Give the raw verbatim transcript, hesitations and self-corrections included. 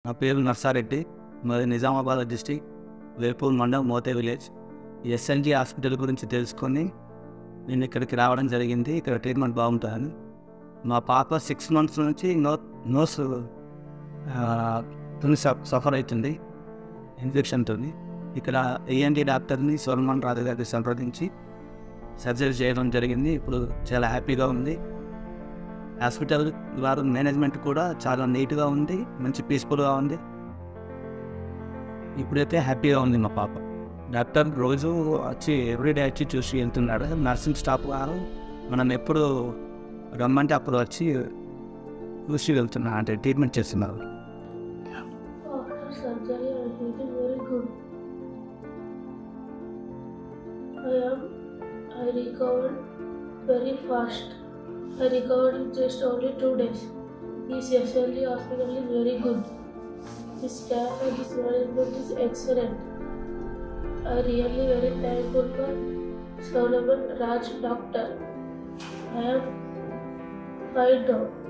నా పేరు నర్సారెడ్డి, మాది నిజామాబాద్ డిస్టిక్, వేపూర్ మండలం, మోతే విలేజ్. ఎస్ఎల్జీ హాస్పిటల్ గురించి తెలుసుకొని నేను ఇక్కడికి రావడం జరిగింది. ఇక్కడ ట్రీట్మెంట్ బాగుంటుందని. మా పాప సిక్స్ మంత్స్ నుంచి నో నోస్ తుని సఫర్ అవుతుంది ఇన్ఫెక్షన్తో. ఇక్కడ ఏఎన్టీ డాక్టర్ని సోల్మాన్ రాజు గారిని సంప్రదించి సర్జరీ చేయడం జరిగింది. ఇప్పుడు చాలా హ్యాపీగా ఉంది. హాస్పిటల్ వారు మేనేజ్మెంట్ కూడా చాలా నీట్గా ఉంది, మంచి పీస్ఫుల్గా ఉంది. ఇప్పుడైతే హ్యాపీగా ఉంది మా పాప. డాక్టర్ రోజు వచ్చి ఎవ్రీడే వచ్చి చూసి వెళ్తున్నాడు. నర్సింగ్ స్టాఫ్ గారు మనం ఎప్పుడు రమ్మంటే అప్పుడు వచ్చి చూసి వెళ్తున్నా అంటే ట్రీట్మెంట్ చేస్తున్నారు. I recovered very fast. I recovered in just only two days. This S L G hospital is very good. This staff and this management is excellent. I really very thankful for Solomon Raj doctor. I am fine now.